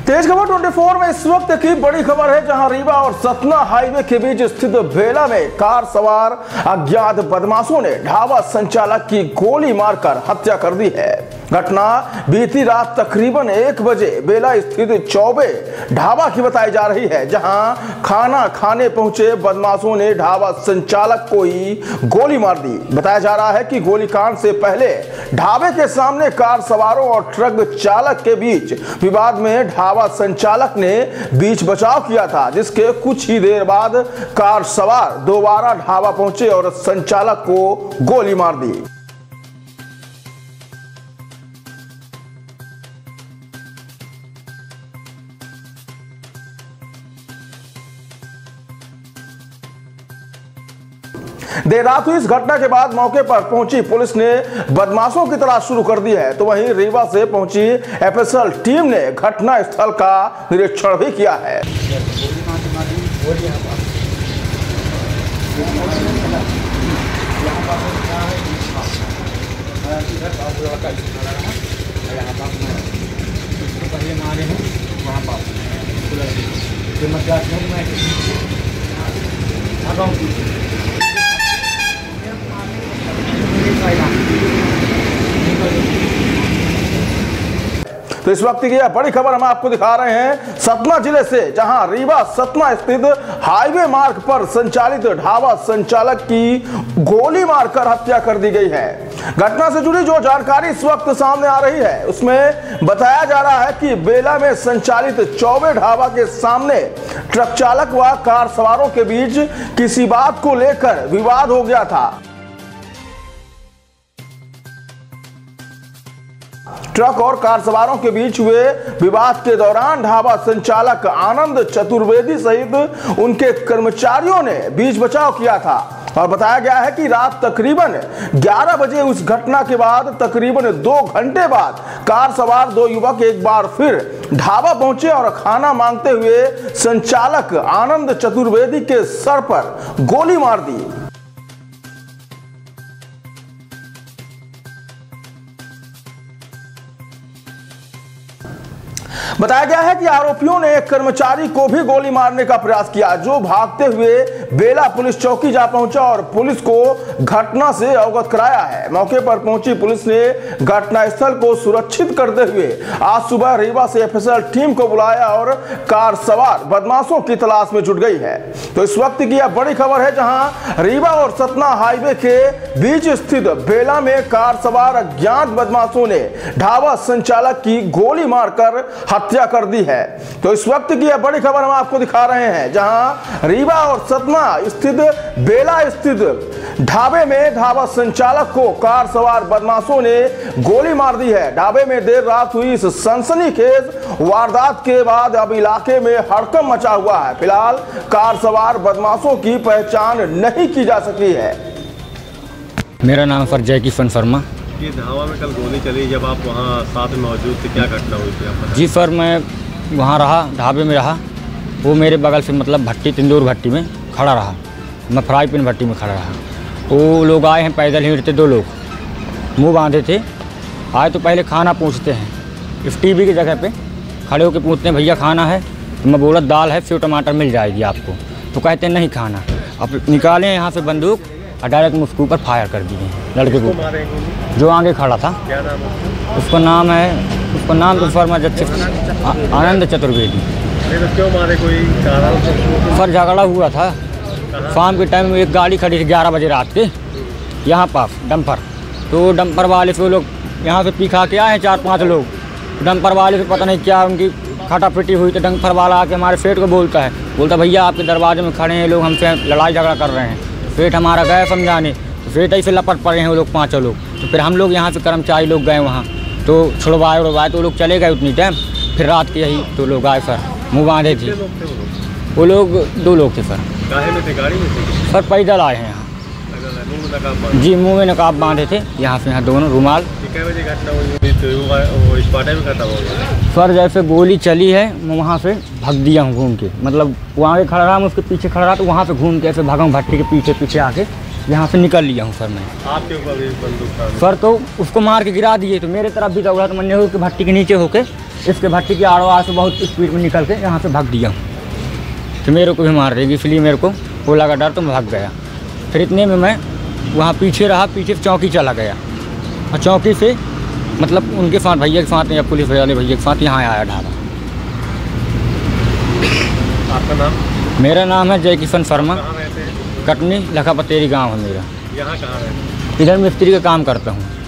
तेज खबर 24 में इस वक्त की बड़ी खबर है, जहां रीवा और सतना हाईवे के बीच स्थित बेला में कार सवार अज्ञात बदमाशों ने ढाबा संचालक की गोली मारकर हत्या कर दी है। घटना बीती रात तकरीबन 1 बजे बेला स्थित चौबे ढाबा की बताई जा रही है, जहां खाना खाने पहुंचे बदमाशों ने ढाबा संचालक को ही गोली मार दी। बताया जा रहा है कि गोलीकांड से पहले ढाबे के सामने कार सवारों और ट्रक चालक के बीच विवाद में ढाबा संचालक ने बीच बचाव किया था, जिसके कुछ ही देर बाद कार सवार दोबारा ढाबा पहुंचे और संचालक को गोली मार दी। देर रात हुई इस घटना के बाद मौके पर पहुंची पुलिस ने बदमाशों की तलाश शुरू कर दी है, तो वहीं रीवा से पहुंची एफएसएल टीम ने घटना स्थल का निरीक्षण भी किया है। तो इस वक्त की यह बड़ी खबर हम आपको दिखा रहे हैं सतना जिले से, जहां रीवा सतना स्थित हाईवे मार्ग पर संचालित ढाबा संचालक की गोली मारकर हत्या कर दी गई है। घटना से जुड़ी जो जानकारी इस वक्त सामने आ रही है, उसमें बताया जा रहा है कि बेला में संचालित चौबे ढाबा के सामने ट्रक चालक व कार सवारों के बीच किसी बात को लेकर विवाद हो गया था। ट्रक और कार सवारों के बीच हुए विवाद के दौरान ढाबा संचालक आनंद चतुर्वेदी सहित उनके कर्मचारियों ने बीच बचाव किया था और बताया गया है कि रात तकरीबन 11 बजे उस घटना के बाद तकरीबन 2 घंटे बाद कार सवार 2 युवक एक बार फिर ढाबा पहुंचे और खाना मांगते हुए संचालक आनंद चतुर्वेदी के सर पर गोली मार दी। बताया गया है कि आरोपियों ने एक कर्मचारी को भी गोली मारने का प्रयास किया, जो भागते हुए बेला पुलिस चौकी जा पहुंचा और पुलिस को घटना से अवगत कराया है। मौके पर पहुंची पुलिस ने घटनास्थल को सुरक्षित करते हुए आज सुबह रीवा से एफएसएल टीम को बुलाया और कार सवार बदमाशों की तलाश में जुट गई है। तो इस वक्त की यह बड़ी खबर है, जहां रीवा और सतना हाईवे के बीच स्थित बेला में कार सवार अज्ञात बदमाशों ने ढाबा संचालक की गोली मारकर हत्या कर दी है। तो इस वक्त की यह बड़ी खबर हम आपको दिखा रहे हैं, जहां रीवा और सतना स्थित बेला स्थित ढाबे में ढाबा संचालक को कार सवार बदमाशों ने गोली मार दी है। ढाबे में देर रात हुई इस सनसनीखेज वारदात के बाद अब इलाके में हड़कंप मचा हुआ है। फिलहाल कार सवार बदमाशों की पहचान नहीं की जा सकी है। मेरा नाम सर जय किशन शर्मा। ये ढाबा में कल गोली चली, जब आप वहाँ साथ में मौजूद थे, क्या घटना हुई थी आप? जी सर, मैं वहाँ रहा, ढाबे में रहा। वो मेरे बगल से मतलब भट्टी तंदूर भट्टी में खड़ा रहा, मैं फ्राई पैन भट्टी में खड़ा रहा। वो लोग आए हैं पैदल ही थे, 2 लोग मुंह बांधे थे। आए तो पहले खाना पूछते हैं, इस टीवी की जगह पे खड़े होकर पूछते हैं भैया खाना है? तो मैं बोला दाल है, सेव टमाटर मिल जाएगी आपको। तो कहते हैं नहीं खाना। अब निकाले यहाँ से बंदूक और डायरेक्ट उसके ऊपर फायर कर दिए लड़के को, जो आगे खड़ा था। क्या नाम है? उसका नाम तो फर्मा आनंद चतुर्वेदी। तो क्यों मारे, कोई कारण? सर झगड़ा हुआ था शाम के टाइम में। एक गाड़ी खड़ी थी 11 बजे रात के यहाँ पास डंपर, तो डंपर वाले से वो लोग यहाँ से पी खा के आए हैं 4-5 लोग। डंपर वाले से पता नहीं क्या उनकी खटापिटी हुई, तो डंपर वाला आके हमारे सेठ को बोलता भैया आपके दरवाजे में खड़े हैं लोग, हमसे लड़ाई झगड़ा कर रहे हैं। सेठ हमारा गए समझाने, तो सेठ ऐसे लपट पड़े हैं वो लोग 5 लोग। तो फिर हम लोग यहाँ से कर्मचारी लोग गए वहाँ, तो छुड़वाए तो वो लोग चले गए उतनी टाइम। फिर रात के यही 2 लोग आए सर, मुँह बांधे थे। वो लोग 2 लोग थे सर। गाड़ी में थे, गाड़ी में थे? सर पैदल आए हैं यहाँ। जी, मुँह में नकाब बांधे थे, यहाँ से यहाँ दोनों रुमाल। कितने बजे घटना हुई? तो इस पार्टी में खत्म हो गया सर। जैसे गोली चली है मैं वहाँ से भाग दिया हूँ घूम के, मतलब वहाँ खड़ा रहा, मैं उसके पीछे खड़ा रहा, तो वहाँ से घूम के ऐसे भागा हूँ भट्टी के पीछे आके यहाँ से निकल लिया हूँ सर मैं। आपके ऊपर भी बंदूक था? सर तो उसको मार के गिरा दिए, तो मेरे तरफ भी दौड़ा, तो मैंने उसके भट्टी के नीचे होके इसके भट्टी की आड़ों से बहुत स्पीड में निकल के यहाँ से भाग दिया कि मेरे को भी मार देगी, इसलिए मेरे को वो लगा डर, तो मैं भाग गया। फिर इतने में मैं वहाँ पीछे रहा, पीछे चौकी चला गया और चौकी से मतलब उनके साथ भैया के साथ या पुलिस वाले भैया के साथ यहाँ आया ढाबा। आपका नाम? मेरा नाम है जय किशन शर्मा, कहाँ रहते हैं? कटनी लखापतेरी गाँव है मेरा। यहाँ कहाँ रहते हैं? इधर मिस्त्री का काम करता हूँ।